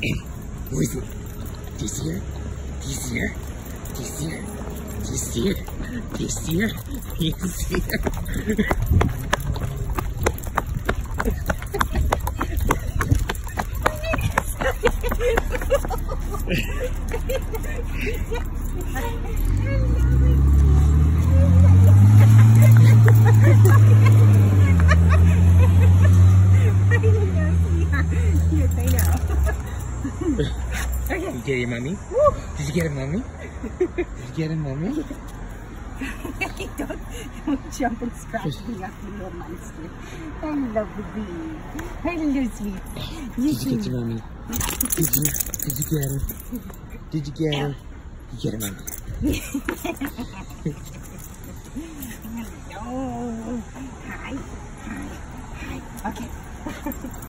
Who is it? Do you see her? Do you see her? Do you see her? Do you see her? Do you see her? Do you see her? Did you get it, mommy? Did you get it, mommy? Did you get it, mommy? Don't jump and scratch me up, you little monster. Hello, baby. Hello, sweet. Did you get your mommy? Did you get her? Did you get her? Did you get her, mommy? Hello. Hi. Hi. Hi. Okay.